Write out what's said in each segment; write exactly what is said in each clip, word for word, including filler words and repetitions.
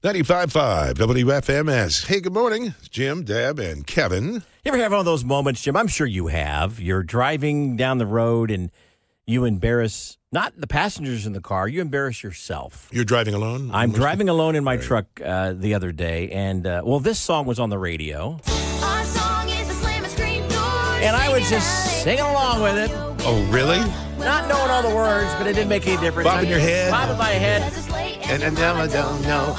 ninety-five point five W F M S. Hey, good morning. It's Jim, Deb, and Kevin. You ever have one of those moments, Jim? I'm sure you have. You're driving down the road and you embarrass not the passengers in the car, you embarrass yourself. You're driving alone? I'm driving alone in my right. truck uh, the other day, and, uh, well, this song was on the radio. Our song is the Slam and Scream Doors. And I was just singing along with it. Oh, really? Not knowing all the words, but it didn't make any difference. Bobbing your head? Bobbing my head. And, and now I don't know.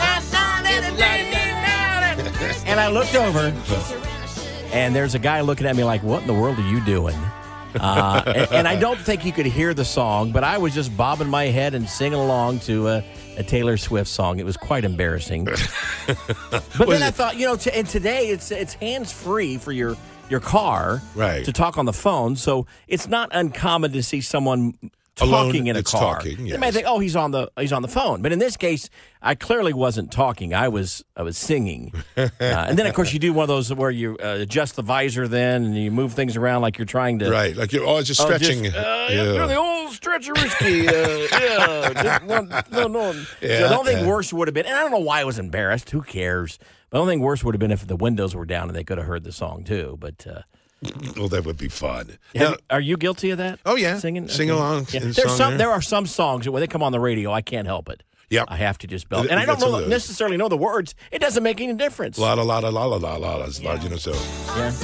And I looked over, and there's a guy looking at me like, what in the world are you doing? Uh, and, and I don't think you could hear the song, but I was just bobbing my head and singing along to a, a Taylor Swift song. It was quite embarrassing. But then I thought, you know, t- and today it's it's hands-free for your, your car right. to talk on the phone, so it's not uncommon to see someone talking Alone, in a it's car. Talking, yes. You may think, oh, he's on the he's on the phone, but in this case, I clearly wasn't talking. I was I was singing, uh, and then of course you do one of those where you uh, adjust the visor, then and you move things around like you're trying to right, like you're always just oh, stretching. Just, uh, yeah. You're the old stretcher risky. Uh, yeah, just one, no, no. Yeah, so the only thing yeah. worse would have been, and I don't know why I was embarrassed. Who cares? But the only thing worse would have been if the windows were down and they could have heard the song too. But. Uh, Well, that would be fun. Have, Now, are you guilty of that? Oh yeah, singing, sing okay. along. Yeah. in There's song some. there. There are some songs that when they come on the radio, I can't help it. Yep. I have to just belt, We and I got don't some know, of those. necessarily know the words. It doesn't make any difference. La la la la la la la la la. Yeah. You know so. Yeah.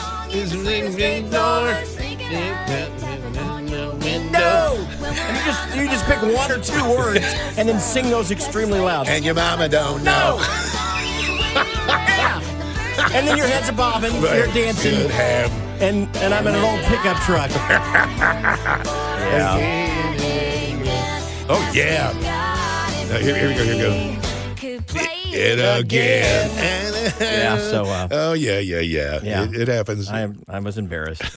No. And you just you just pick one or two words and then sing those extremely loud. And your mama don't know. Yeah. And then your head's a bobbing, you're dancing, Good ham. and and I'm in an old pickup truck. Yeah. Oh yeah. Now, here, here we go. Here we go. It again. Yeah. So. Uh, Oh yeah, yeah, yeah. Yeah. It, it happens. I I was embarrassed.